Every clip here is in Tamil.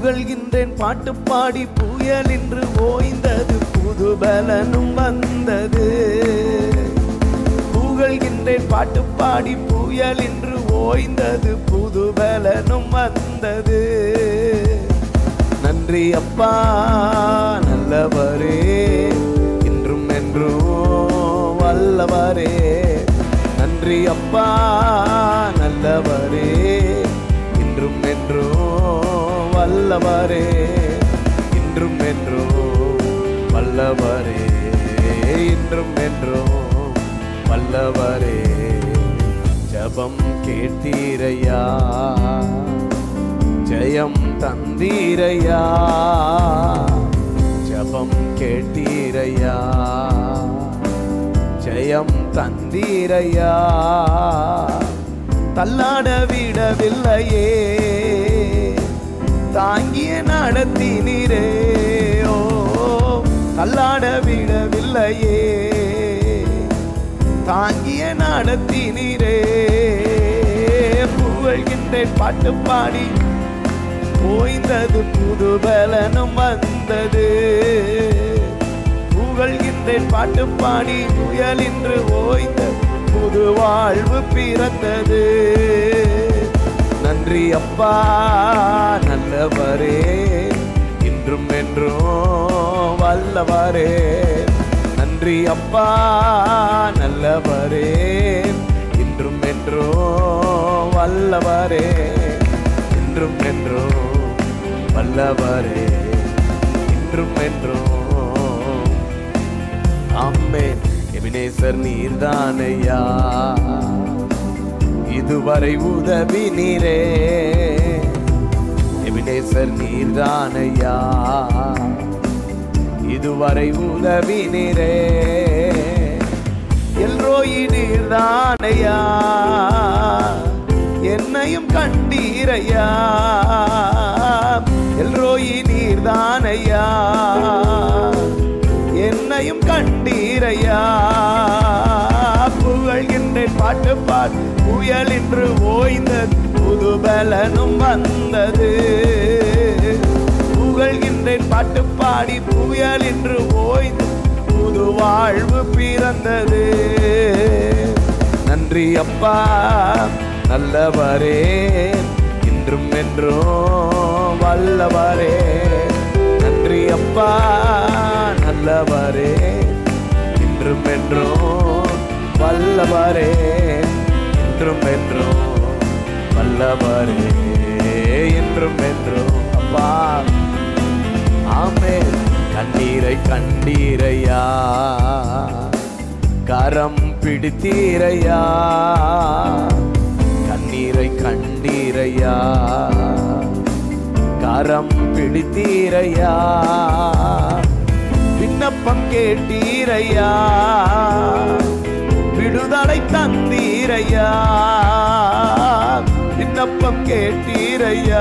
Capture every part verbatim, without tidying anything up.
புகழ்கின்றேன் பாட்டு பாடி புயல் என்று ஓய்ந்தது புது பலனும் வந்தது. புகழ்கின்றேன் பாட்டு பாடி புயல் என்று ஓய்ந்தது புது பலனும் வந்தது. நன்றி அப்பா நல்லவரே, இன்றும் என்றும் வல்லவரே. நன்றி அப்பா நல்லவரே, இன்றும் என்றும் வல்லவரே. இன்றும் என்றும் வல்லவரே, இன்றும் என்றும் வல்லவரே. ஜபம் கேட்டீரையா, ஜெயம் தந்தீரையா. ஜபம் கேட்டீரையா, ஜெயம் தந்தீரையா. தள்ளாட விடவில்லையே, தாங்கிய நடத்தினீரே. ஓ தள்ளாட விடவில்லையே, தாங்கிய நடத்தினீரே. புகழ்கின்றேன் பாட்டு பாடி ஓய்ந்தது புது பலனும் வந்தது. புகழ்கின்றேன் பாட்டு பாடி புயல் என்று ஓய்ந்தது புது வாழ்வு பிறந்தது. நன்றி அப்பா நல்லவரே, இன்றும் என்றும் வல்லவரே. நன்றி அப்பா நல்லவரே, இன்றும் என்றும் வல்லவரே. இன்றும் என்றும் வல்லவரே, இன்றும் என்றும். ஆமென். எபினேசர் நீர்தானையா, இதுவரை உதவி நீரே. எபினேசர் நீர்தானையா, இதுவரை உதவி நீரே. எல்ரோயி நீர்தானையா, என்னையும் கண்டீரையா. எல்ரோயி நீர்தானையா, என்னையும் கண்டீரையா. புகழ்கின்றேன் பாட்டு பாடி புயல் என்று ஓய்ந்தது புது பலனும் வந்தது. புகழ்கின்றேன் பாட்டு பாடி புயல் என்று ஓய்ந்து புது வாழ்வு பிறந்தது. நன்றி அப்பா நல்லவரே, இன்றும் என்றும் வல்லவரே. நன்றி அப்பா நல்லவரே, இன்றும் என்றும் வல்லவரே. இன்றும் என்றும் வல்லவரே, இன்றும் என்றும் அப்பா. ஆமென். கண்ணீரை கண்டீரையா, கரம் பிடித்தீரையா. கண்ணீரை கண்டீரையா, கரம் பிடித்தீரையா. விண்ணப்பம் கேட்டீரையா, விடுதலை தந்தீரையா. விண்ணப்பம் கேட்டீரையா,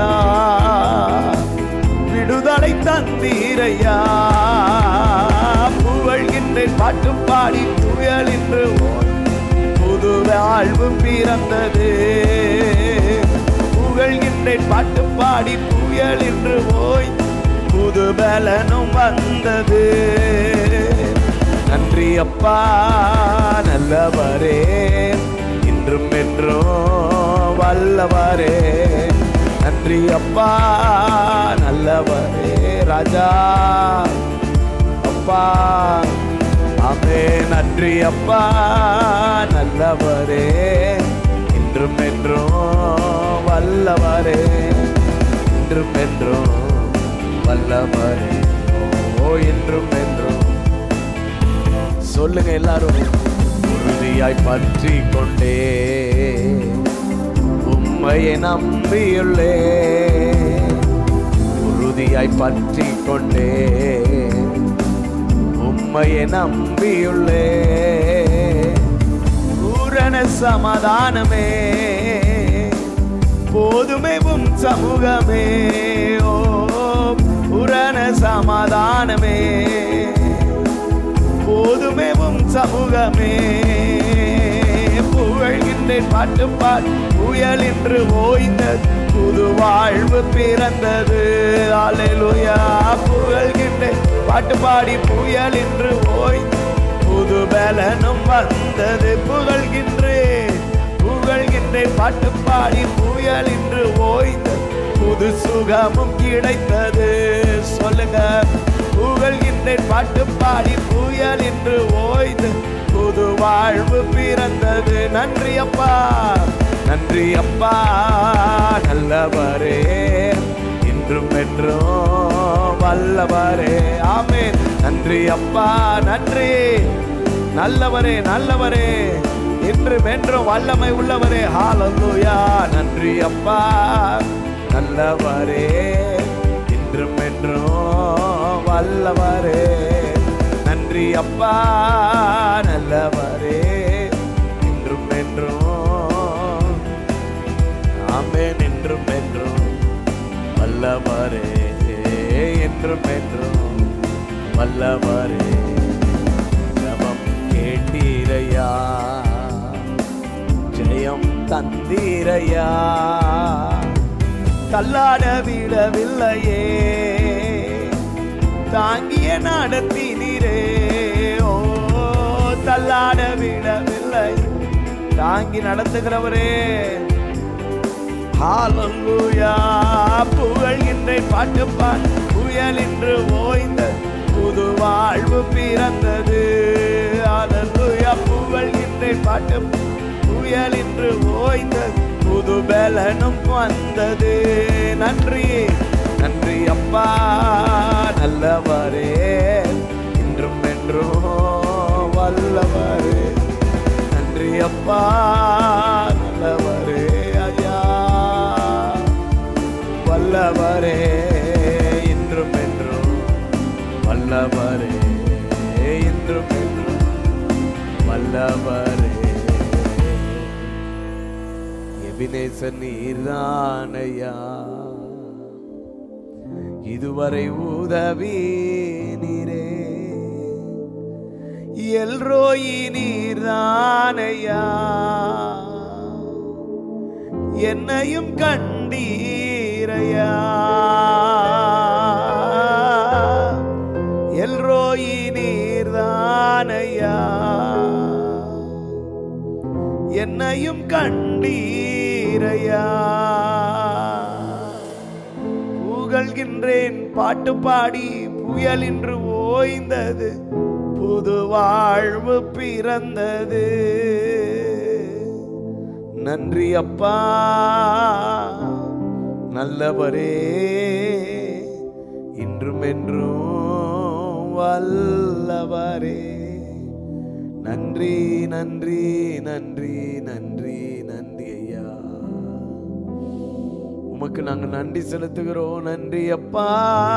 விடுதலை தந்தீரையா. புகழ்கின்றேன் பாட்டு பாடி புயல் என்று புது வாழ்வு பிறந்தது. புகழ்கின்றேன் பாட்டு பாடி புயல் என்று ஓய் புது பலனும் வந்தது. நன்றி அப்பா நல்லவரே, இன்றும் என்றும் வல்லவரே. நன்றி அப்பா நல்லவரே ராஜா அப்பா. ஆமே. நன்றி அப்பா நல்லவரே, இன்றும் என்றும் வல்லவரே. இன்றும் என்றும் வல்லவரே. ஓ இன்றும் என்றும். சொல்லுங்க எல்லாரும். உறுதியாய் பற்றி கொண்டே உம்மையை நம்பியுள்ளே. உறுதியாய் பற்றி கொண்டே உம்மையை நம்பியுள்ளே. பூரண சமாதானமே போதுமே உம் சமூகமே. ஓ பூரண சமாதானமே போதுமே உம் சமூகமே. புகழ்கின்றேன் பாட்டு பாடி புயல் என்று ஓய்ந்தது புது வாழ்வு பிறந்தது. பாட்டு பாடி புயல் என்று ஓய்ந்து புது பலனும் வந்தது. புகழ்கின்றேன் புகழ்கின்றேன் பாட்டு பாடி புயல் என்று ஓய்ந்து புது சுகமும் கிடைத்தது. சொல்லுங்க, புகழ்கின்றேன் பாட்டு பாடி புயல் என்று ஓய்ந்து புது வாழ்வு பிறந்தது. நன்றி அப்பா, நன்றி அப்பா, நல்லவரே, இன்றும் என்றும் வல்லவரே. ஆமென். நன்றி அப்பா, நன்றி, நல்லவரே, நல்லவரே, இன்றும் என்றும் வல்லமை உள்ளவரே. ஹல்லேலூயா. நன்றி அப்பா, நல்லவரே, இன்றும் என்றும் வல்லவரே. நன்றி அப்பா, நல்லவரே, இன்றும் என்றும். ஆமென். இன்றும் என்றும் வல்லவரே, என்றும் என்றும் வல்லவரே. ஜெபம் கேட்டீரையா, ஜெயம் தந்தீரையா, தள்ளாட விடவில்லையே, தாங்கிய நடத்தினீரே. ஓ, தள்ளாட விடவில்லை, தாங்கி நடத்துகிறவரே. ஹல்லேலூயா. புகழ்கின்றேன் பாட்டு பாடி புயல் என்று ஓய்ந்த புது வாழ்வு பிறந்தது. ஹல்லேலூயா. புகழ்கின்றேன் பாட்டு புயல் என்று ஓய்ந்த புது பலனும் வந்தது. நன்றி, நன்றி அப்பா, நல்லவரே, இன்றும் என்றும் வல்லவரே. நன்றி அப்பா, நல்லவரே, ஐயா, வல்லவரே, இன்றும் என்றும் வல்லவரே, இன்றும் என்றும் வல்லவரே. எபினேசர் நீர்தானையா, இதுவரை உதவி நீரே. எல்ரோயி நீர்தானையா, என்னையும் கண்டீரையா. எல்ரோயி நீர்தானையா, என்னையும் கண்டீரையா. புகழ்கின்றேன் பாட்டு பாடி புயல் என்று ஓய்ந்தது புது வாழ்வு பிறந்தது. நன்றி அப்பா, நல்லவரே, இன்றும் என்றும் வல்லவரே. நன்றி, நன்றி, நன்றி, நன்றி, நன்றி ஐயா. உமக்கு நாங்கள் நன்றி செலுத்துகிறோம். நன்றி அப்பா,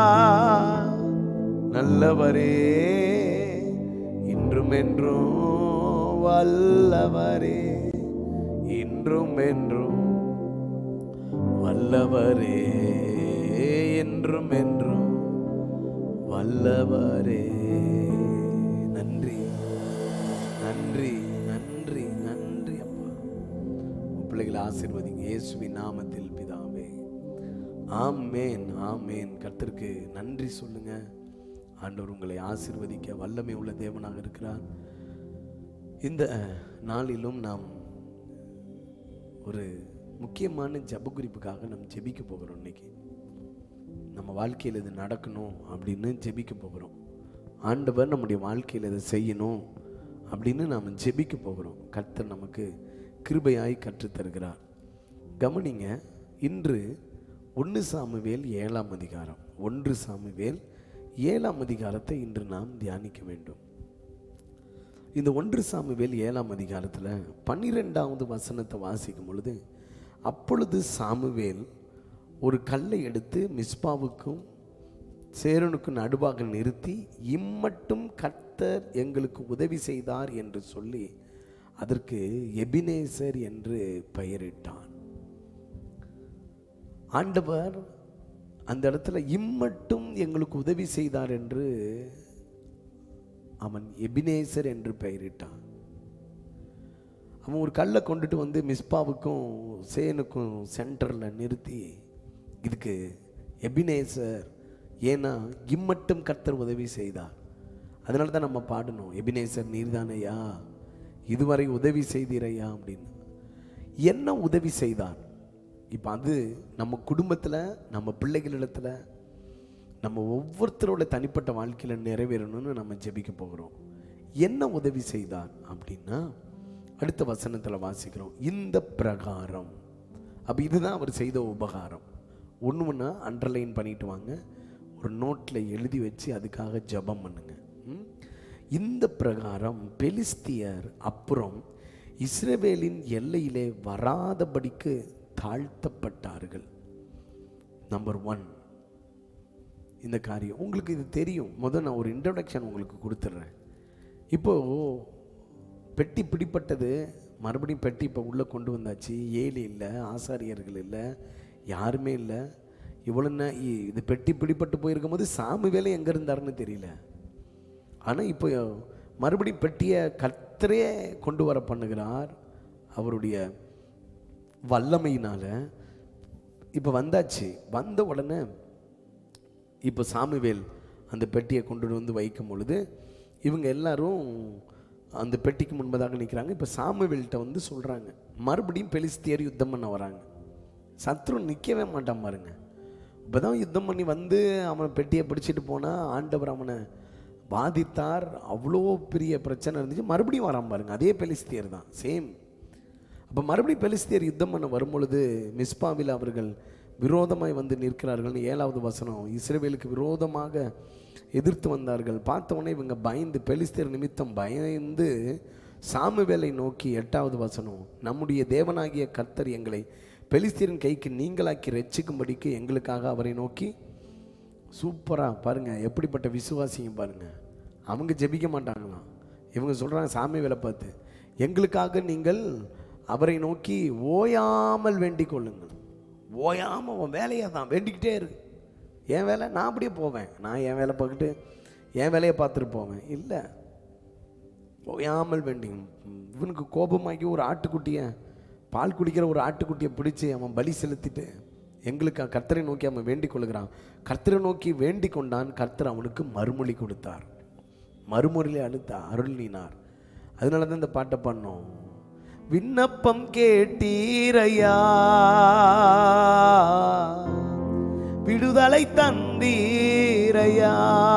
நல்லவரே, இன்றும் என்றும் வல்லவரே, இன்றும் என்றும் வல்லவரே, என்றும் என்றும் வல்லவரே. நன்றி, நன்றி, நன்றி, நன்றி அப்பா. பிள்ளைகளை ஆசீர்வதிங்க இயேசுவின் நாமத்தில் பிதாவே. ஆமேன், ஆமேன். கர்த்தருக்கு நன்றி சொல்லுங்க. ஆண்டவர் உங்களை ஆசீர்வதிக்க வல்லமை உள்ள தேவனாக இருக்கிறார். இந்த நாளிலும் நாம் ஒரு முக்கியமான ஜெப குறிப்புக்காக நம்ம ஜெபிக்க போகிறோம். இன்னைக்கு நம்ம வாழ்க்கையில் இது நடக்கணும் அப்படின்னு ஜெபிக்க போகிறோம். ஆண்டவர் நம்முடைய வாழ்க்கையில் இதை செய்யணும் அப்படின்னு நாம் ஜெபிக்க போகிறோம். கர்த்தர் நமக்கு கிருபையாய் கற்றுத்தருகிறார். கவனிங்க, இன்று ஒன்று சாமுவேல் ஏழாம் அதிகாரம், ஒன்று சாமுவேல் ஏழாம் அதிகாரத்தை இன்று நாம் தியானிக்க வேண்டும். இந்த ஒன்று சாமுவேல் ஏழாம் அதிகாரத்தில் பன்னிரெண்டாவது வசனத்தை வாசிக்கும் பொழுது, அப்பொழுது சாமுவேல் ஒரு கல்லை எடுத்து மிஸ்பாவுக்கும் சேரனுக்கும் நடுவாக நிறுத்தி, இம்மட்டும் கர்த்தர் எங்களுக்கு உதவி செய்தார் என்று சொல்லி அதற்கு எபினேசர் என்று பெயரிட்டான். ஆண்டவர் அந்த இடத்துல இம்மட்டும் எங்களுக்கு உதவி செய்தார் என்று அவன் எபினேசர் என்று பெயரிட்டான். அவன் ஒரு கல்லை கொண்டுட்டு வந்து மிஸ்பாவுக்கும் சேனுக்கும் சென்டரில் நிறுத்தி, இதுக்கு எபினேசர் ஏன்னா இம்மட்டும் கர்த்தர் உதவி செய்தார். அதனால தான் நம்ம பாடணும், எபினேசர் நீர்தானையா இதுவரை உதவி செய்தீரையா அப்படின்னு. என்ன உதவி செய்தார்? இப்போ அது நம்ம குடும்பத்தில், நம்ம பிள்ளைகளிடத்தில், நம்ம ஒவ்வொருத்தரோட தனிப்பட்ட வாழ்க்கையில் நிறைவேறணும்னு நம்ம ஜெபிக்க போகிறோம். என்ன உதவி செய்தார் அப்படின்னா அடுத்த வசனத்தில் வாசிக்கிறோம், இந்த பிரகாரம். அப்போ இதுதான் அவர் செய்த உபகாரம். ஒன்று ஒன்றா அண்டர்லைன் பண்ணிட்டு வாங்க, ஒரு நோட்டில் எழுதி வச்சு அதுக்காக ஜெபம் பண்ணுங்க. இந்த பிரகாரம் பெலிஸ்தியர் அப்புறம் இஸ்ரவேலின் எல்லையிலே வராதபடிக்கு தாழ்த்தப்பட்டார்கள். நம்பர் ஒன், இந்த காரியம் உங்களுக்கு இது தெரியும். முதல் நான் ஒரு இன்ட்ரோடக்ஷன் உங்களுக்கு கொடுத்துட்றேன். இப்போது பெட்டி பிடிப்பட்டது, மறுபடியும் பெட்டி இப்போ உள்ளே கொண்டு வந்தாச்சு. ஏலி இல்லை, ஆசாரியர்கள் இல்லை, யாருமே இல்லை. இவ்வளோ இது பெட்டி பிடிப்பட்டு போயிருக்கும் போது சாமுவேலே எங்கே இருந்தாருன்னு தெரியல. ஆனால் இப்போ மறுபடியும் பெட்டியை கர்த்தரே கொண்டு வர பண்ணுகிறார் அவருடைய வல்லமையினால். இப்போ வந்தாச்சு. வந்த உடனே இப்போ சாமுவேல் அந்த பெட்டியை கொண்டு வந்து வைக்கும் பொழுது இவங்க எல்லாரும் அந்த பெட்டிக்கு முன்பதாக நிற்கிறாங்க. இப்போ சாமுவேல்கிட்ட வந்து சொல்கிறாங்க, மறுபடியும் பெலிஸ்தியர் யுத்தம் பண்ண வராங்க. சத்ரு நிற்கவே மாட்டான் பாருங்க. இப்போ தான் யுத்தம் பண்ணி வந்து அவனை பெட்டியை பிடிச்சிட்டு போனால் ஆண்டவர் அவனை பாதித்தார். அவ்வளோ பெரிய பிரச்சனை இருந்துச்சு. மறுபடியும் வரான் பாருங்க, அதே பெலிஸ்தியர் தான், சேம். அப்போ மறுபடியும் பெலிஸ்தியர் யுத்தம் பண்ண வரும்பொழுது மிஸ்பாவில் அவர்கள் விரோதமாய் வந்து நிற்கிறார்கள்னு ஏழாவது வசனம். இஸ்ரவேலுக்கு விரோதமாக எதிர்த்து வந்தார்கள். பார்த்தவொடனே இவங்க பயந்து, பெலிஸ்தியர் நிமித்தம் பயந்து சாமுவேலை நோக்கி, எட்டாவது வசனம், நம்முடைய தேவனாகிய கர்த்தர் எங்களை பெலிஸ்தியரின் கைக்கு நீங்களாக்கி ரட்சிக்கும்படிக்கு எங்களுக்காக அவரை நோக்கி. சூப்பராக பாருங்கள், எப்படிப்பட்ட விசுவாசிங்க பாருங்கள். அவங்க ஜெபிக்க மாட்டாங்களாம், இவங்க சொல்கிறாங்க சாமுவேலை பார்த்து, எங்களுக்காக நீங்கள் அவரை நோக்கி ஓயாமல் வேண்டிக் கொள்ளுங்கள். ஓயாமல் உன் வேலையாக தான் வேண்டிக்கிட்டே இருக்கு. என் வேலை நான் அப்படியே போவேன், நான் என் வேலை பார்த்துட்டு என் வேலையை பார்த்துட்டு போவேன். இல்லை, ஓயாமல் வேண்டி. இவனுக்கு கோபமாக்கி ஒரு ஆட்டுக்குட்டியை, பால் குடிக்கிற ஒரு ஆட்டுக்குட்டியை பிடிச்சி அவன் பலி செலுத்திட்டு எங்களுக்கு கர்த்தரை நோக்கி அவன் வேண்டிக் கொள்கிறான். கர்த்தரை நோக்கி வேண்டிக் கொண்டான். கர்த்தர் அவனுக்கு மறுமொழி கொடுத்தார், மறுமொழியிலே அழுத்த அருளினார். அதனால தான் இந்த பாட்டை பண்ணோம். விண்ணப்பம் கேட்டீரையா, விடுதலை தந்தீரையா.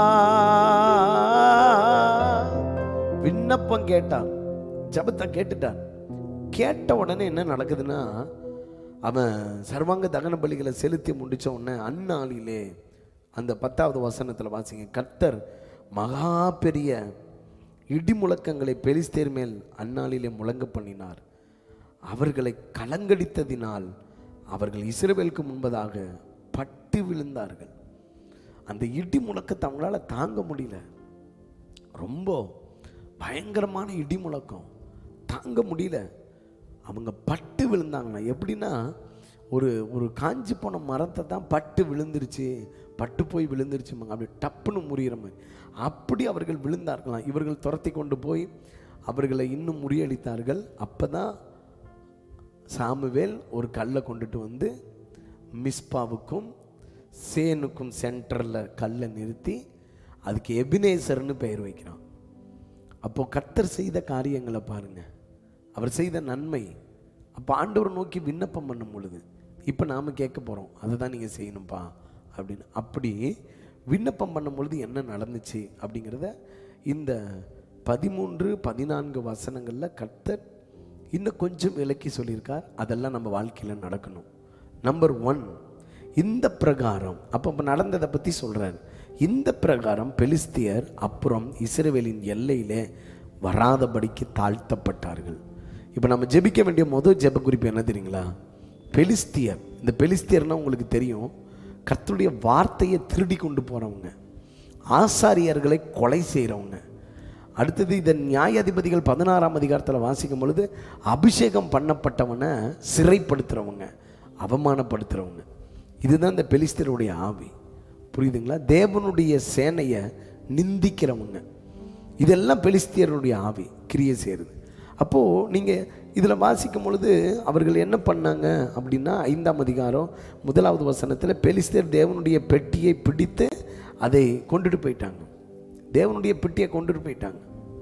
விண்ணப்பம் கேட்டான், ஜபத்தை கேட்டுட்டான். கேட்ட உடனே என்ன நடக்குதுன்னா, அவன் சர்வாங்க தகன பலிகளை செலுத்தி முடிச்ச உடனே அந்நாளிலே அந்த பத்தாவது வசனத்தில் வாசிங்க, கர்த்தர் மகா பெரிய இடி முழக்கங்களை பெலிஸ்தேர் மேல் அந்நாளிலே முழங்க பண்ணினார். அவர்களை கலங்கடித்ததினால் அவர்கள் இஸ்ரவேலுக்கு முன்பதாக பட்டு விழுந்தார்கள். அந்த இடி முழக்கத்தை அவங்களால தாங்க முடியல. ரொம்ப பயங்கரமான இடி முழக்கம், தாங்க முடியல. அவங்க பட்டு விழுந்தாங்களா. எப்படின்னா, ஒரு ஒரு காஞ்சி போன மரத்தை தான் பட்டு விழுந்துருச்சு, பட்டு போய் விழுந்துருச்சுமாங்க, அப்படி டப்புன்னு முறிகிற மாதிரி அப்படி அவர்கள் விழுந்தார்களாம். இவர்கள் துரத்தி கொண்டு போய் அவர்களை இன்னும் முறியடித்தார்கள். அப்போ தான் சாமுவேல் ஒரு கல்லை கொண்டுட்டு வந்து மிஸ்பாவுக்கும் சேனுக்கும் சென்டரில் கல்லை நிறுத்தி அதுக்கு எபினேசர்னு பெயர் வைக்கிறான். அப்போது கர்த்தர் செய்த காரியங்களை பாருங்கள், அவர் செய்த நன்மை. அப்போ ஆண்டவர் நோக்கி விண்ணப்பம் பண்ணும் பொழுது இப்போ நாம் கேட்க போகிறோம், அதை தான் நீங்கள் செய்யணும்ப்பா அப்படின்னு. அப்படி விண்ணப்பம் பண்ணும் பொழுது என்ன நடந்துச்சு அப்படிங்கிறத இந்த பதிமூன்று பதினான்கு வசனங்களில் கர்த்தர் இன்னும் கொஞ்சம் விளக்கி சொல்லியிருக்கார். அதெல்லாம் நம்ம வாழ்க்கையில் நடக்கணும். நம்பர் ஒன், இந்த பிரகாரம். அப்போ இப்போ நடந்ததை பற்றி சொல்கிறார். இந்த பிரகாரம் பெலிஸ்தியர் அப்புறம் இஸ்ரவேலின் எல்லையிலே வராதபடிக்கு தாழ்த்தப்பட்டார்கள். இப்போ நம்ம ஜெபிக்க வேண்டிய முதல் ஜெப குறிப்பு என்ன தெரியுங்களா? பெலிஸ்தியர். இந்த பெலிஸ்தியர்னால் உங்களுக்கு தெரியும், கர்த்தருடைய வார்த்தையை திருடி கொண்டு போகிறவங்க, ஆசாரியர்களை கொலை செய்கிறவங்க. அடுத்தது இந்த நியாயாதிபதிகள் பதினாறாம் அதிகாரத்தில் வாசிக்கும் பொழுது அபிஷேகம் பண்ணப்பட்டவனை சிறைப்படுத்துகிறவங்க, அவமானப்படுத்துகிறவங்க. இதுதான் இந்த பெலிஸ்தியருடைய ஆவி. புரியுதுங்களா? தேவனுடைய சேனையை நிந்திக்கிறவங்க, இதெல்லாம் பெலிஸ்தியருடைய ஆவி கிரியை செய்கிறது. அப்போது நீங்கள் இதில் வாசிக்கும் பொழுது அவர்கள் என்ன பண்ணாங்க அப்படின்னா, ஐந்தாம் அதிகாரம் முதலாவது வசனத்தில் பெலிஸ்தியர் தேவனுடைய பெட்டியை பிடித்து அதை கொண்டுட்டு போயிட்டாங்க. தேவனுடைய பெட்டியை கொண்டுட்டு போயிட்டாங்க.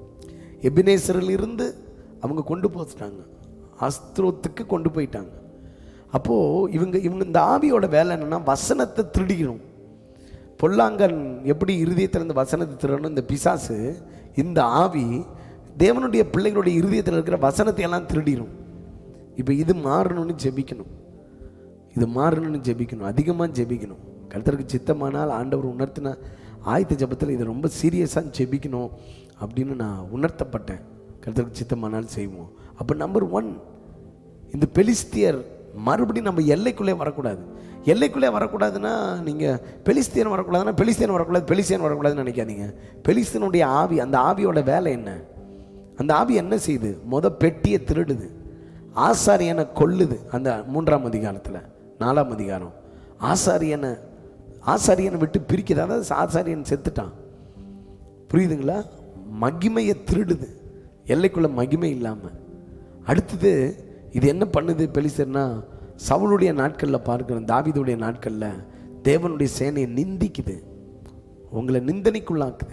எபினேசரில் இருந்து அவங்க கொண்டு போச்சுட்டாங்க, அஸ்திரோத்துக்கு கொண்டு போயிட்டாங்க. அப்போது இவங்க இவங்க இந்த ஆவியோட வேலை என்னென்னா வசனத்தை திருடிக்கணும். பொல்லாங்கன் எப்படி இருதயத்திலேருந்து வசனத்தை திருடணும், இந்த பிசாசு இந்த ஆவி தேவனுடைய பிள்ளைகளுடைய இருதயத்தில் இருக்கிற வசனத்தை எல்லாம் திருடிடும். இப்போ இது மாறணும்னு ஜெபிக்கணும், இது மாறணும்னு ஜெபிக்கணும், அதிகமாக ஜெபிக்கணும். கர்த்தருக்கு சித்தமானால் ஆண்டவர் உணர்த்தின ஆயத்த ஜெபத்தில் இதை ரொம்ப சீரியஸாக ஜெபிக்கணும் அப்படின்னு நான் உணர்த்தப்பட்டேன். கர்த்தருக்கு சித்தமானால் செய்வோம். அப்போ நம்பர் ஒன், இந்த பெலிஸ்தியர் மறுபடியும் நம்ம எல்லைக்குள்ளே வரக்கூடாது. எல்லைக்குள்ளே வரக்கூடாதுன்னா நீங்கள் பெலிஸ்தியன் வரக்கூடாதுன்னா பெலிஸ்தியன் வரக்கூடாது, பெலிஸ்தியன் வரக்கூடாதுன்னு நினைக்காதீங்க. பெலிஸ்தியனுடைய ஆவி, அந்த ஆவியோட வேலை என்ன? அந்த ஆவி என்ன செய்யுது? முத பெட்டியை திருடுது, ஆசாரியனை கொல்லுது. அந்த மூன்றாம் அதிகாரத்தில் நாலாம் அதிகாரம் ஆசாரியனை ஆசாரியனை விட்டு பிரிக்குது. அதாவது ஆசாரியன் செத்துட்டான், புரியுதுங்களா? மகிமையை திருடுது, எல்லைக்குள்ள மகிமை இல்லாமல். அடுத்தது இது என்ன பண்ணுது பெலிஸ்தர்னா, சவுளுடைய நாட்களில் பார்க்கிறோம், தாவீதுடைய நாட்களில் தேவனுடைய சேனையை நிந்திக்குது, உங்களை நிந்தனைக்குள்ளாக்குது.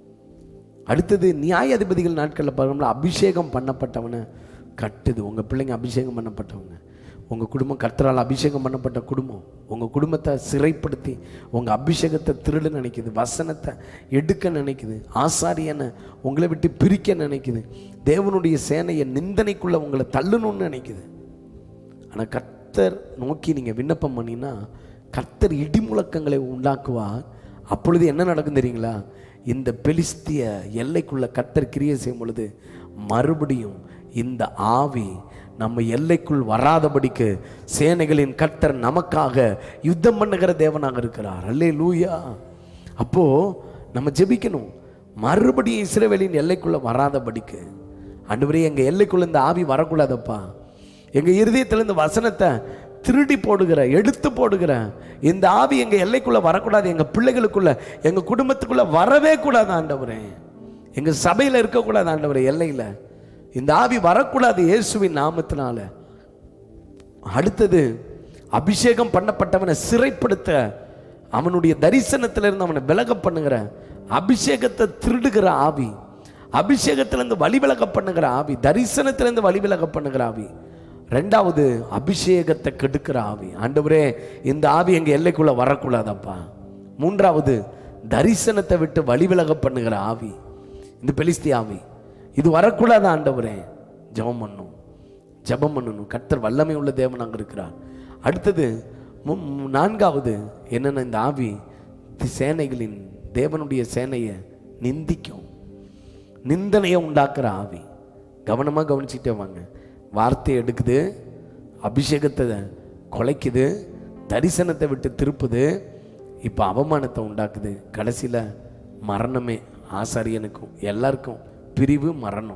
அடுத்தது நியாயாதிபதிகள் நாட்களில் பார்க்கணும்னா அபிஷேகம் பண்ணப்பட்டவனை கட்டுது. உங்கள் பிள்ளைங்க அபிஷேகம் பண்ணப்பட்டவங்க, உங்கள் குடும்பம் கர்த்தரால் அபிஷேகம் பண்ணப்பட்ட குடும்பம், உங்கள் குடும்பத்தை சிறைப்படுத்தி உங்கள் அபிஷேகத்தை திருட நினைக்குது, வசனத்தை எடுக்க நினைக்குது, ஆசாரியனை உங்களை விட்டு பிரிக்க நினைக்குது, தேவனுடைய சேனையை நிந்தனைக்குள்ளே உங்களை தள்ளணும்னு நினைக்குது. ஆனால் கர்த்தர் நோக்கி நீங்கள் விண்ணப்பம் பண்ணினா கர்த்தர் இடி முழக்கங்களை உண்டாக்குவார். அப்பொழுது என்ன நடக்கும் தெரியுங்களா? இந்த பெலிஸ்திய எல்லைக்குள்ள கர்த்தர் கிரியை செய்யும் பொழுது மறுபடியும் இந்த ஆவி நம்ம எல்லைக்குள் வராதபடிக்கு சேனைகளின் கர்த்தர் நமக்காக யுத்தம் பண்ணுகிற தேவனாக இருக்கிறார். அல்லேலூயா. அப்போ நம்ம ஜெபிக்கணும், மறுபடியும் இஸ்ரவேலின் எல்லைக்குள்ள வராதபடிக்கு. ஆண்டவரே, எங்க எல்லைக்குள்ள இந்த ஆவி வரக்கூடாதப்பா, எங்க இருதயத்தில் இந்த வசனத்தை திருடி போடுகிற எடுத்து போடுகிற இந்த ஆவி எங்க எல்லைக்குள்ள வரக்கூடாது, எங்க பிள்ளைகளுக்குள்ள எங்க குடும்பத்துக்குள்ள வரவே கூடாது ஆண்டவரே, எங்க சபையில இருக்கக்கூடாது ஆண்டவரே, எல்லையில இந்த ஆவி வரக்கூடாது இயேசுவின் நாமத்தினால. அடுத்தது அபிஷேகம் பண்ணப்பட்டவனை சிறைப்படுத்த, அவனுடைய தரிசனத்திலிருந்து அவனை விலக பண்ணுகிற, அபிஷேகத்தை திருடுகிற ஆவி, அபிஷேகத்திலிருந்து வழி விலக பண்ணுகிற ஆவி, தரிசனத்திலிருந்து வழி விலக பண்ணுகிற ஆவி. ரெண்டாவது அபிஷேகத்தை கெடுக்கிற ஆவி. ஆண்டவரே, இந்த ஆவி எங்க எல்லைக்குள்ள வரக்கூடாதப்பா. மூன்றாவது தரிசனத்தை விட்டு வழி விலக பண்ணுகிற ஆவி, இந்த பெலிஸ்திய ஆவி, இது வரக்கூடாது ஆண்டவரே. ஜெபம் பண்ணணும், ஜெபம் பண்ணணும். கர்த்தர் வல்லமை உள்ள தேவனாக இருக்கிறார். அடுத்தது நான்காவது என்னன்னா, இந்த ஆவி சேனைகளின் தேவனுடைய சேனையை நிந்திக்கும், நிந்தனையை உண்டாக்குற ஆவி. கவனமாக கவனிச்சுட்டே வாங்க. வார்த்தையை எடுக்குது, அபிஷேகத்தை குலைக்குது, தரிசனத்தை விட்டு திருப்புது, இப்போ அவமானத்தை உண்டாக்குது, கடைசியில் மரணமே ஆசாரியனுக்கும் எல்லாருக்கும் பிரிவு, மரணம்.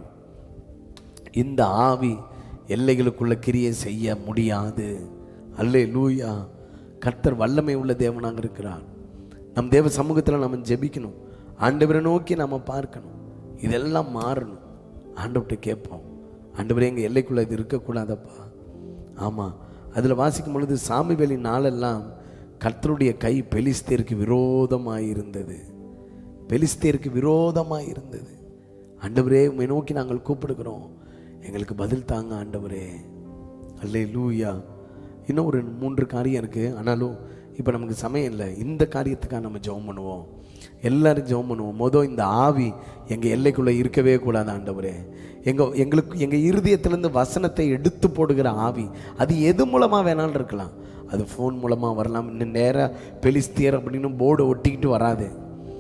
இந்த ஆவி எல்லைகளுக்குள்ள கிரியை செய்ய முடியாது. அல்லேலூயா. கர்த்தர் வல்லமை உள்ள தேவனாக இருக்கிறார். நம் தேவ சமூகத்தில் நம்ம ஜெபிக்கணும், ஆண்டவரை நோக்கி நம்ம பார்க்கணும், இதெல்லாம் மாறணும். ஆண்டவர்கிட்ட கேட்போம், ஆண்டவரே எங்கள் எல்லைக்குள்ளே இது இருக்கக்கூடாதப்பா. ஆமாம், அதில் வாசிக்கும் பொழுது சாமுவேலின் நாளெல்லாம் கர்த்தருடைய கை பெலிஸ்தேருக்கு விரோதமாக இருந்தது, பெலிஸ்தேருக்கு விரோதமாக இருந்தது. ஆண்டவரே, உம்மை நோக்கி நாங்கள் கூப்பிடுகிறோம், எங்களுக்கு பதில் தாங்க ஆண்டவரே. அல்லேலூயா. இன்னும் ஒரு மூன்று காரியம் இருக்குது, ஆனாலும் இப்போ நமக்கு சமயம் இல்லை. இந்த காரியத்துக்காக நம்ம ஜெபம் பண்ணுவோம், எல்லாரும் ஜெபம் பண்ணுவோம். மொதல் இந்த ஆவி எங்கள் எல்லைக்குள்ளே இருக்கவே கூடாது ஆண்டவரே. எங்கள் எங்களுக்கு எங்கள் இருதயத்திலேருந்து வசனத்தை எடுத்து போடுகிற ஆவி, அது எது மூலமாக வேணாலும் இருக்கலாம். அது ஃபோன் மூலமாக வரலாம், இன்னும் நேராக பெலிஸ்தியர் அப்படின்னு போர்டை ஒட்டிக்கிட்டு வராது.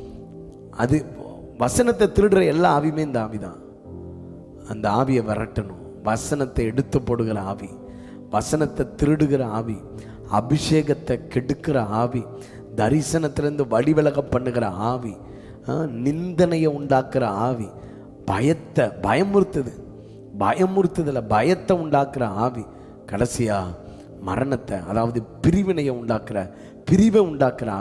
அது வசனத்தை திருடுற எல்லா ஆவியுமே இந்த ஆவி தான். அந்த ஆவியை விரட்டணும். வசனத்தை எடுத்து போடுகிற ஆவி, வசனத்தை திருடுகிற ஆவி, அபிஷேகத்தை கெடுக்கிற ஆவி, தரிசனத்திலிருந்து வழிவிலக பண்ணுகிற ஆவி, நிந்தனையை உண்டாக்குற ஆவி, பயத்தை பயமுறுத்துது, பயமுறுத்துதல பயத்தை உண்டாக்குற ஆவி, கடைசியா மரணத்தை, அதாவது பிரிவினையை உண்டாக்குற பிரிவை உண்டாக்குற ஆவி.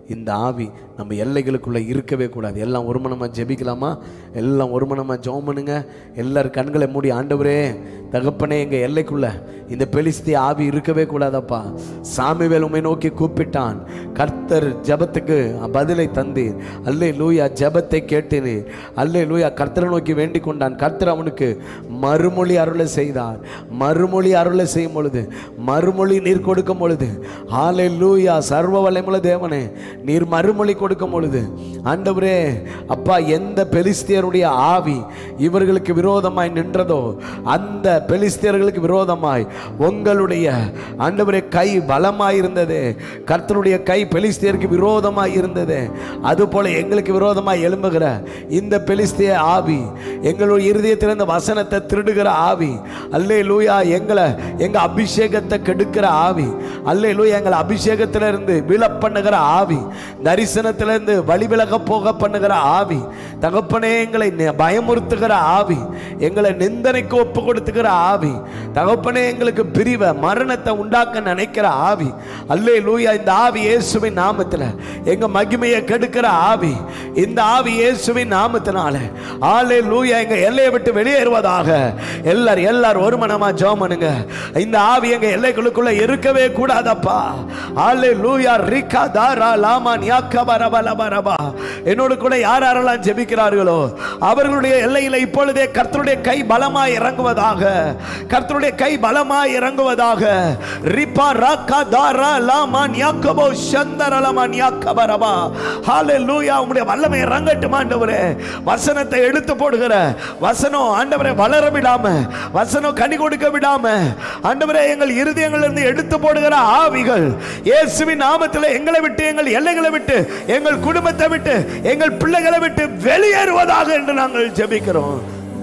இந்த ஆவி நம்ம எல்லைகளுக்குள்ளே இருக்கவே கூடாது. எல்லாம் ஒரு மனமாக ஜெபிக்கலாமா? எல்லாம் ஒரு மனமாக ஜெபம் பண்ணுங்க. எல்லாரும் கண்களை மூடி, ஆண்டவரே தகப்பனே எங்கள் எல்லைக்குள்ள இந்த பெலிஸ்திய ஆவி இருக்கவே கூடாதப்பா. சாமுவேல் உம்மை நோக்கி கூப்பிட்டான், கர்த்தர் ஜெபத்துக்கு பதிலை தந்தீர். அல்லே லூயா, ஜெபத்தை கேட்டீர். அல்லே லூயா, கர்த்தரை நோக்கி வேண்டிக் கொண்டான். கர்த்தர் அவனுக்கு மறுமொழி அருளை செய்தார். மறுமொழி அருளை செய்யும் பொழுது, மறுமொழி நீர் கொடுக்கும் பொழுது, ஹல்லே லூயா, சர்வ வல்லமையுள்ள தேவனே நீர் மறுமொழி கொடுக்கும் பொழுது, ஆண்டவரே அப்பா எந்த பெலிஸ்தியருடைய ஆவி இவர்களுக்கு விரோதமாய் நின்றதோ அந்த பெலிஸ்தியர்களுக்கு விரோதமாய் உங்களுடைய ஆண்டவரே கை பலமாய் இருந்தது. கர்த்தருடைய கை பெலிஸ்தியருக்கு விரோதமாய் இருந்தது. அதுபோல எங்களுக்கு விரோதமாய் எழும்புகிற இந்த பெலிஸ்திய ஆவி, எங்களுடைய இருதயத்தில் இந்த வசனத்தை திருடுகிற ஆவி, அல்லே லூயா, எங்களை எங்க அபிஷேகத்தை கெடுக்கிற ஆவி, அல்லே லூயா, எங்களை அபிஷேகத்திலிருந்து விழ பண்ணுகிற ஆவி, தரிசனத்திலிருந்து வழி விலக போக பண்ணுகிற ஆவி, தகப்பனே எங்களை பயமுறுத்துகிற ஆவி, எங்களை நிந்தனைக்கு ஒப்பு கொடுத்துகிற ஆவி, தகப்பனே எங்களுக்கு பிரிவை மரணத்தை உண்டாக்க நினைக்கிற ஆவி, அல்லே லூயா, இந்த ஆவி இயேசுவின் நாமத்தில் எங்க மகிமையை கெடுக்கிற ஆவி, இந்த ஆவி இயேசுவின் நாமத்தினால அல்லே லூயா எங்க எல்லையை விட்டு வெளியேறுவதாக. எல்லாரும் எல்லாரும் ஒரு மனமா ஜெபம் பண்ணுங்க. இந்த ஆவி எங்க எல்லைகளுக்குள்ள இருக்கவே கூடாதப்பா. அல்லே லூயா, ரிகா தாரா லாமான் யாக்கபரபலபரபா. என்னோடு கூட யார் யாரெல்லாம் ஜெபிக்கிறார்களோ அவர்களுடைய எல்லையில இப்பொழுதே கர்த்தருடைய கை பலமாய் இறங்குவதாக. கர்த்தருடைய கை பலமாய் இறங்குவதாக. ரிபா ராகா தாரா லாமான் யாக்கபோ சந்தரலமான் யாக்கபரபா. ஹல்லேலூயா, உம்முடைய வல்லமை இறங்கட்டும் ஆண்டவரே. வசனத்தை எடுத்து போடுகிற வசனம் ஆண்டவரே வளர விடாம, வசனம் கனி கொடுக்க விடாம ஆண்டவரே எங்கள் இருதயங்களிலிருந்து எடுத்து போடுகிற ஆவிகள் இயேசுவின் நாமத்தில் எங்களை விட்டு, எங்கள் எல்லைகளை விட்டு, எங்கள் குடும்பத்தை விட்டு, எங்கள் பிள்ளைகளை விட்டு வெளியேறுவதாக என்று நாங்கள் ஜெபிக்கிறோம்.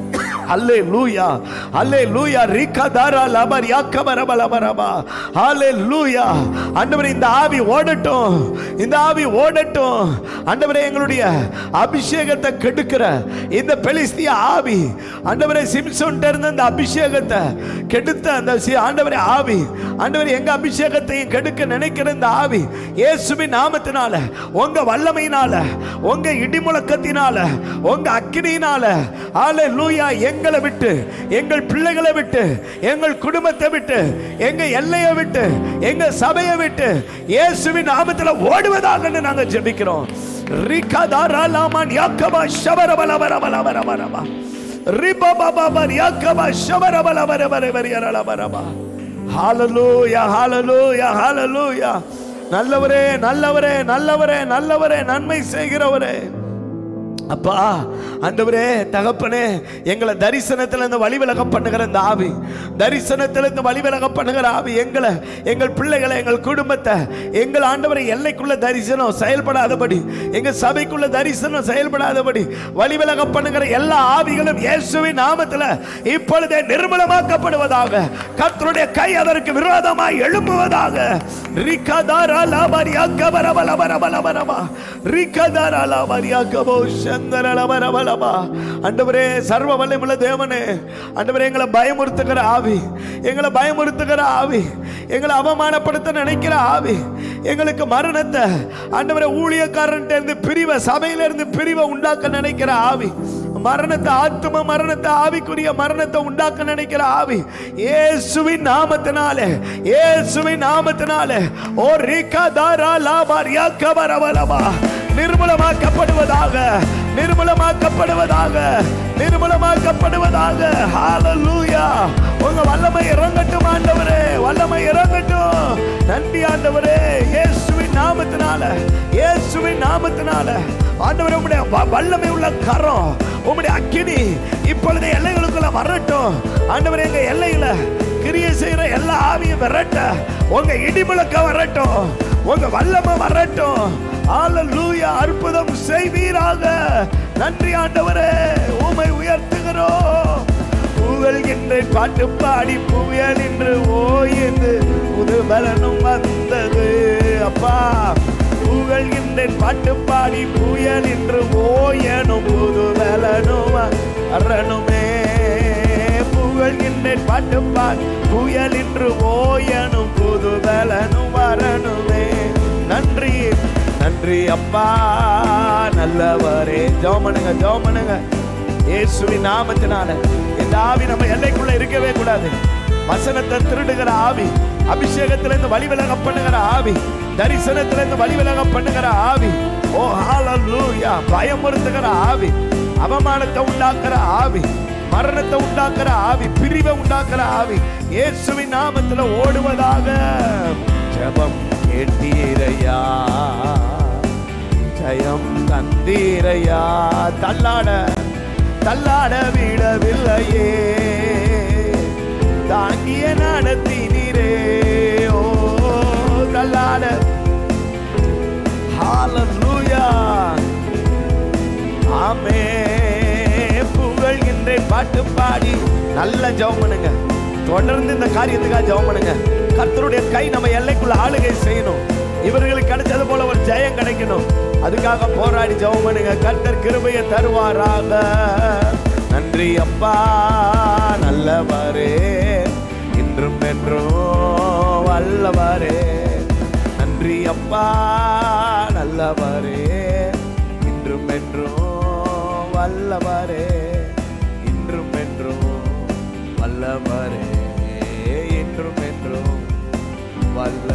ஹல்லேலூயா, ஹல்லேலூயா, ரிகதாரா லபர் யாக்கபரபலபரபா. ஹல்லேலூயா, ஆண்டவரே இந்த ஆவி ஓடட்டும், இந்த ஆவி ஓடட்டும். ஆண்டவரே எங்களுடைய அபிஷேகத்தை கெடுக்கிற இந்த பெலிஸ்திய ஆவி, ஆண்டவரே சிம்சோன் இருந்த அந்த அபிஷேகத்தை கெடுத்த அந்த ஆண்டவரே ஆவி, ஆண்டவரே எங்க அபிஷேகத்தையும் கெடுக்க நினைக்கிற இந்த ஆவி இயேசுவின் நாமத்தினால, உங்க வல்லமையினால, உங்க இடிமுழக்கத்தினால, உங்க அக்கினியினால, ஹல்லேலூயா, எங்களை விட்டு, எங்கள் பிள்ளைகளை விட்டு, எங்கள் குடும்பத்தை விட்டு, எங்க எல்லையை விட்டு, எங்க சபையை விட்டு இயேசுவின் நாமத்தில் ஓடுவதாக நாங்கள் ஜெபிக்கிறோம். ரிகதாரா லாமான் யாக்கபா ஷபரபலபரபலபரபரபா. ரிபபபப யாக்கபா ஷபரபலபரபரபரபரபா. ஹல்லேலூயா, ஹல்லேலூயா, ஹல்லேலூயா. நல்லவரே, நல்லவரே, நல்லவரே, நல்லவரே, நன்மை செய்கிறவரே அப்பா, ஆண்டவரே தகப்பனே, எங்களை தரிசனத்தில் இந்த வழி விலக பண்ணுகிற இந்த ஆவி, தரிசனத்தில் இந்த வழி விலக பண்ணுகிற ஆவி எங்களை, எங்கள் பிள்ளைகளை, எங்கள் குடும்பத்தை, எங்கள் ஆண்டவரை எல்லைக்குள்ள தரிசனம் செயல்படாதபடி, எங்கள் சபைக்குள்ள தரிசனம் செயல்படாதபடி வழி விலக பண்ணுகிற எல்லா ஆவிகளும் இயேசுவின் நாமத்தில் இப்பொழுதே நிர்மூலமாக்கப்படுவதாக. கர்த்தருடைய கை அதற்கு விரோதமாய் எழும்புவதாக. ரிகதாரா லாபர் யாக்கபரபலபரபலபரபா. ரிகதாரா லாபர் யாக்கபோ சந்தரலபரபலபா. ஆண்டவரே சர்வ வல்லமையுள்ள தேவனே, ஆண்டவரே எங்களை பயமுறுத்துகிற ஆவி, எங்களை பயமுறுத்துகிற ஆவி, எங்களை அவமானப்படுத்த நினைக்கிற ஆவி, எங்களுக்கு மரணத்தை ஆண்டவரே ஊழியக்காரன் இருந்து பிரிவை, சபையில இருந்து பிரிவை உண்டாக்க நினைக்கிற ஆவி, மரணத்தை, ஆத்தும மரணத்தை, ஆவிக்குரிய மரணத்தை உண்டாக்க நினைக்கிற ஆவி இயேசுவின் நாமத்தினாலே, இயேசுவின் நாமத்தினாலே ஓ ரிகதாரா லாபர் யாக்கபரபலபா நிர்மூலமாக்கப்படுவதாக, நிர்மூலமாக்கப்படுவதாக, நிர்மூலமாக்கப்படுவதாக. ஹல்லேலூயா, உங்க வல்லமை இறங்கட்டும் ஆண்டவரே, வல்லமை இறங்கட்டும். நன்றி ஆண்டவரே, இயேசுவின் நாமத்தினால, இயேசுவின் நாமத்தினால ஆண்டவரே உம்முடைய வல்லமை உள்ள கரம், உம்முடைய அக்கினி இப்பொழுது எல்லைகளுக்குள்ள வரட்டும் ஆண்டவரே. எங்க எல்லையில கிரியை செய்யற எல்லா ஆவியும் வரட்ட, உங்க இடிமுழக்க வரட்டும், உங்க வல்லமை வரட்டும். ஹல்லேலூயா, அற்புதம் செய்வீராக. நன்றி ஆண்டவரே, உம்மை உயர்த்துகிறோம். புகழ்கின்ற பாட்டு பாடி புயல் என்று ஓய்ந்து புது பலனும் வந்தது. அப்பா புகழ்கின்ற பாட்டு பாடி புயல் என்று ஓயனும் புது பலனும் வரணுமே. புகழ்கின்ற பாட்டு பாடி புயல் என்று ஓயனும் புது பலனும் வரணுமே. நன்றி நன்றி அப்பா நல்லவரே. ஜெபம் பண்ணுங்க, ஜெபம் பண்ணுங்க. இயேசுவின் நாமத்தினால இந்த ஆவி நம்ம எல்லைக்குள்ள இருக்கவே கூடாது. வசனத்தை திருடுகிற ஆவி, அபிஷேகத்திலிருந்து வழிவிலக பண்ணுகிற ஆவி, தரிசனத்திலிருந்து வழிவிலக பண்ணுகிற ஆவி, ஓ ஹalleluya, பயமுறுத்துகிற ஆவி, அவமானத்தை உண்டாக்குற ஆவி, மரணத்தை உண்டாக்குற ஆவி, பிரிவை உண்டாக்குற ஆவி இயேசுவின் நாமத்தில் ஓடுவதாக. ஜெபம் கேட்டீரையா, ஜெயம் தந்தீரையா. தள்ளாட தள்ளாட விடவில்லையே, தாங்கிய நடத்தினீரே. ஓ தள்ளாட. ஹalleluya, ஆமென். புகழ்கின்ற பாட்டு பாடி நல்ல ஜெபம் பண்ணுங்க. தொடர்ந்து இந்த காரியத்துக்காக ஜெபம் பண்ணுங்க. கர்த்தருடைய கை நம்ம எல்லைக்குள்ள ஆளுகை செய்யணும். இவர்களுக்கு கிடைச்சது போல ஒரு ஜெயம் கிடைக்கணும். அதுக்காக போராடி ஜெபம் பண்ணுங்க. கர்த்தர் கிருபையை தருவாராக. நன்றி அப்பா நல்லவரே, இன்றும் என்றும் வல்லவரே. நன்றி அப்பா நல்லவரே, இன்றும் என்றும் வல்லவரே, இன்றும் என்றும் வல்லவரே, இன்றும் என்றும் வல்ல